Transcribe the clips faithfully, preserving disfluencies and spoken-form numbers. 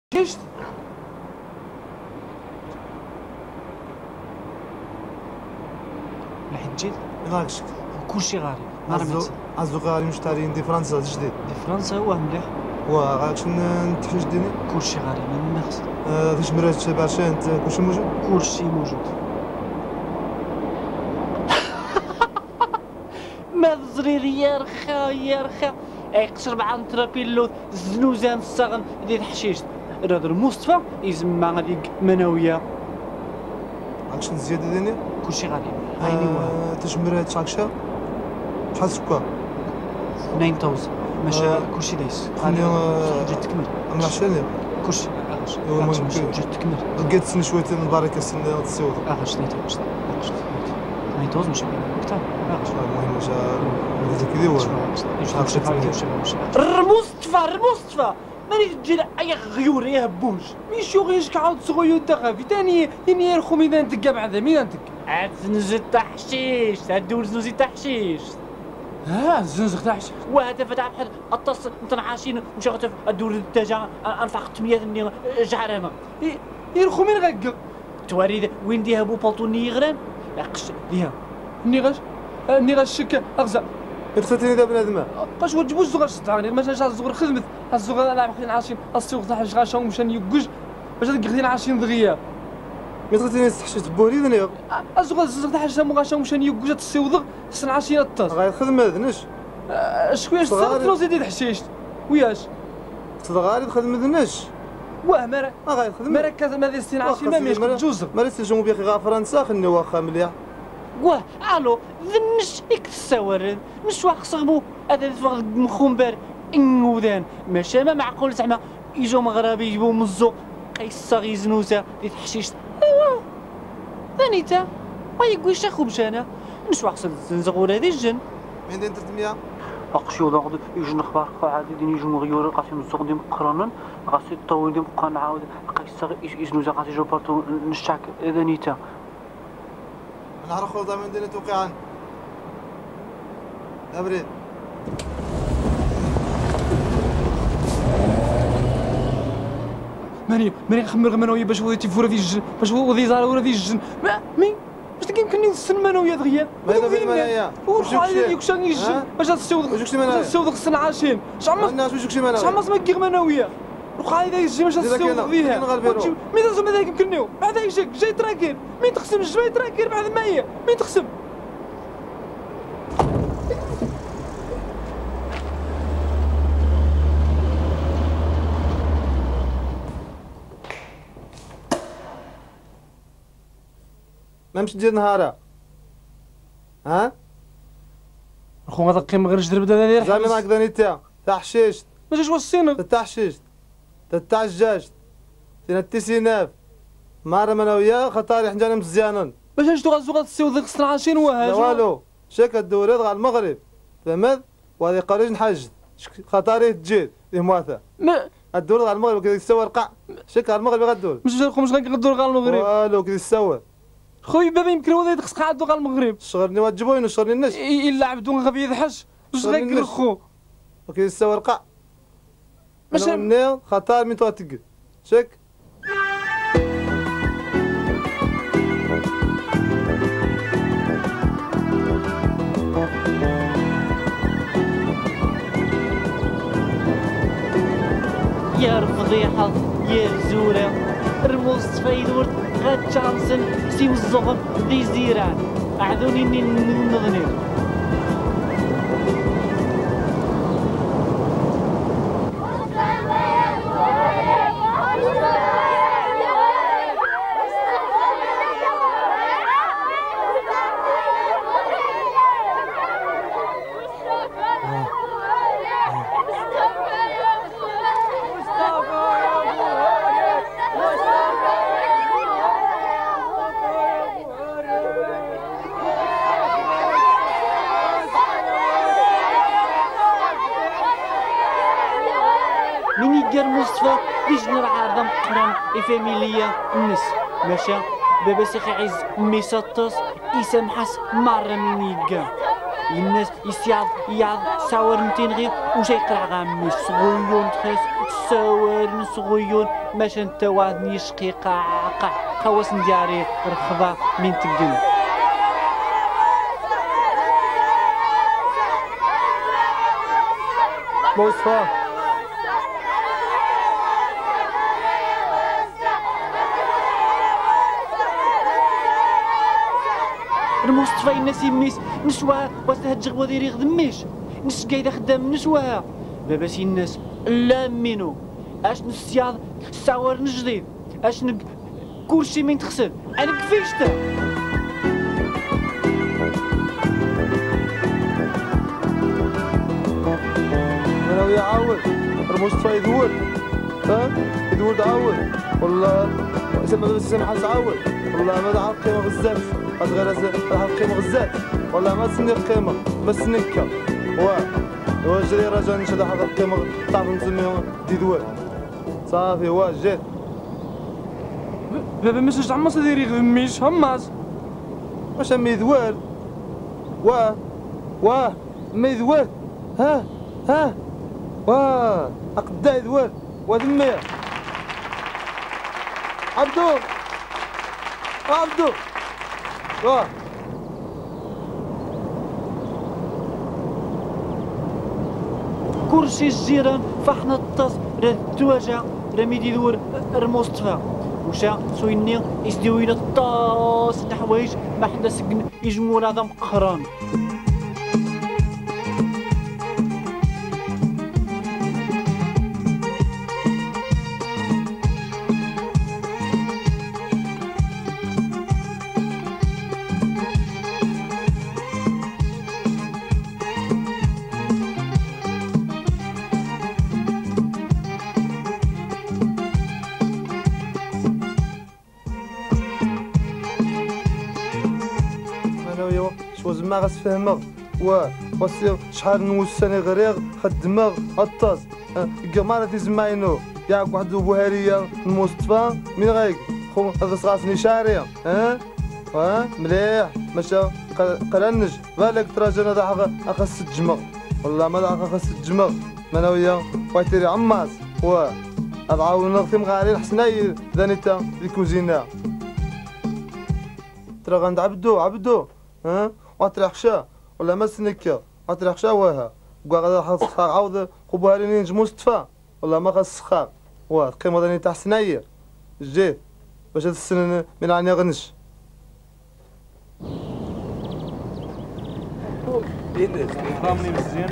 كشت الحجيت غاكش كلشي غالي عزو عزو غالي مشترين دي فرنسا جديد دي فرنسا هو مليح وغاكش نتحوش ديني كلشي غالي ما نخص فاش مرات برشا انت كلشي موجود كلشي موجود ما الزرير يا رخا يا رخا يقصر مع انترابيلو زنوزان الصغن ديال الحشيش هذا المصطفى يسمى غاديك مناويه غاكش زياده ديني كلشي غالي عيني واه تشمرات شاكشا بحال سكا تسعة آلاف ماشي كلشي دايس خليني جيت تكمل انا عشاني كلشي المهم جيت تكمل لقيت سن شويه البركه السن السيوط اه شنو تسعة آلاف تسعة آلاف ماشي اكثر المهم جا هذاك اللي هو المصطفى المصطفى ماني تجي اي غيور يا هبوش ميشو غيش كعاود صغيو تخافي ثاني يعني يرخو ميدان تكا بعدا ميدان تكا عاد زنزت تحشيش تدور زنوزي تحشيش ها زنزت تحشيش وهذا فتح بحال اتصل نتنعاشين وشغلت ادور التاجا انفق ثمانية ني جعرانه يرخو من غكا تواريد وين ديها بو بلطوني يغران يقش ديها ني غاش ني غاش شك اغزا ارتتني ذا بنادم قاش وجبو الزغر شطاني ما جاش الزغر خدمت الزغر لعب خلينا عاشين السوق تاع غاشا ومشان يوكج باش هذيك خلينا عاشين دغيا مترتني تحشيت بوري دنيا الزغر الزغر تاع حاجه غاشا ومشان يوكج السوق سن عاشين الطاس غاير خدمه دنش شكون صار فلوس ديال حشيشت وياش صغاري خدمه دنش واه مرا غاير خدمه مرا كذا ما دير سن عاشين ما ميش جوز ما ريت الجمهور بيخي غا فرنسا خلني واخا مليح واه الو ذنش يكتسور مش واخ صغبو هذا فوق مخومبر انودان ماشي ما معقول زعما يجوا مغربي يجيبوا مزو قيصه غيزنوزه ديال الحشيش ايوا ثانيتا ما يقولش اخو مشانا مش واخ زنزغور هذه الجن من دين تلتمية اقشيو ضغط يجي نخبار عادي دين يجوا مغيور قاسم الزوق ديال مقرانا غاسي طويل ديال مقران عاود قيصه يزنوزه غاسي جو بارتو نشاك ثانيتا نهار خلطة من دينة توقيعا أبرد ماني ماني نخمر غير منويا باش وديتي فورا في الجن باش ودي زار ورا في الجن ما مي باش يمكنني نسن منويا دغيا ماذا في المنايا وخا على ديك شان الجن باش تسوق وجوكش منايا تسوق خصنا عاشين شعما الناس وجوكش منايا شعما ما كيغ منويا وخا على ديك الجن باش تسوق فيها مي تزوم هذاك يمكنني بعد هيك جاي تراكن مين تخصم جاي تراكن بعد ما هي مين تخصم ما مش دير نهارا ها اخو هذا قيم غير جدر بدا داير زعما هكذا نيتا تاع حشيشت ما جاش وصينا تاع حشيشت تاع الجاج تينا التسيناف مارا انا وياه خطاري حنجانا مزيانين باش نشدو غازو غتسيو ذيك خصنا عايشين وها لا والو شاك الدورات غا المغرب فهمت وهذه قريج نحجد خطاري تجيد ليه موافق ما الدور غا المغرب كي يسوى القاع شاك المغرب غدور مش جا مش غنقدروا غا المغرب والو كي يسوى خويا بابا يمكن هو يدخل قاعدو غا المغرب شغلني وتجيبوين وشغلني الناس الا عبدو غبي يضحش واش غيقول خو وكي يسوى القاع ماشي مني خطار من تواتق شاك يا الفضيحة يا الزورة المصطفى يدور غاد تشانسن سيو الزغر دي زيران أعذوني إني نغني ميني قال مصطفى ليش نرعى مقرن فاميليا الناس ماشي بابا سيخي عز ميساطس يسامحس مرة ميني قال الناس يسياض ياض ساور متين غير وش يقرع غامي صغيون تخيس سوار نصغيون ماش انت وعدني يشقي قاقع خواص ندياري رخبة من تقل مصطفى المصطفى الناس يميس نسوها وتهجغ وديري غدميش نس قايدة خدام نسوها بابا سي الناس لا منو اش نسياض ساور نجديد اش نق كلشي من تغسل انا كفيشته انا ويا عاود المصطفى يدور ها يدور تعاود والله سما بس سما حاس عاود والله ما تعرف قيمه غزات غير تعرف قيمه غزات والله ما تسني قيمه بس نكه واه واجري رجل نشد حق القيمه تعرف نسميهم ديدوار صافي واه جيت بابا ماشي عماس ديري غميش هماس واش ما يدوار واه واه ما يدوار ها ها واه اقدا يدوار ودمي عبدو عبدو واه كرسي الجيران فحنا الطاس راه الدواجه راه ميدي دور المصطفى وشا سويني يسديوينا الطاس الحوايج ما حدا سكن يجمونا هذا مقهران ما غتفهمك و وسير شحال نوساني غريغ خدمه الطاس كمارة تزماينو يا واحد بوهاريه المصطفى من غيك خو هذا صغاسني شاريه ها ها مليح ماشي قرنج بالك تراجل هذا حق خاص الجمع والله ما خاص الجمع ما انا ويا وايتري عماس و عاوننا في مغاري الحسناي ذانيتا الكوزينه ترى غند عبدو عبدو ها واتريح شا ولا ما سنكا واتريح شا واها كوا غادا خاص عاود قبوها نجم مصطفى ولا ما خاص سخاق واه قيمه داني تاع سناير جيت باش هاد السنه من عيني غنش رامني مزيان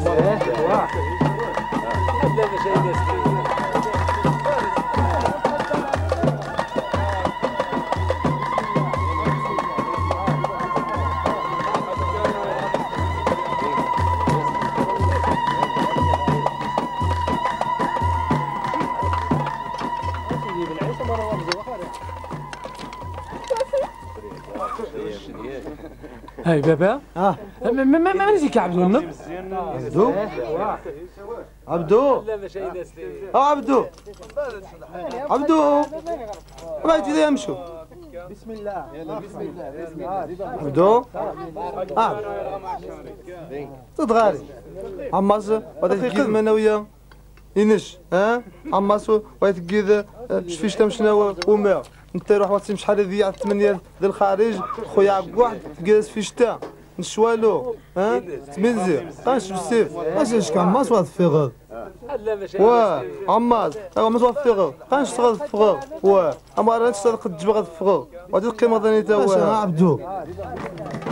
هاي بابا اه ما ما ما ما نجيك عبدو لنا عبدو عبدو اه عبدو عبدو بعد كذا يمشوا بسم الله يلا بسم الله عبدو اه تدغاري عماس هذا كيد منويه ينش ها عماس ويتكيد فيش تمشنا وما انت روح واتسم شحال هذه على الثمانية ديال الخارج خويا واحد جالس في الشتاء نشوالو ها تمنزي قاش بالسيف اش كعماس واحد في غد واه عماس عماس واحد في غد قاش تغد في غد واه اما راه تشتغل قد جبغ في غد وهذه القيمه ثاني تا واه عبدو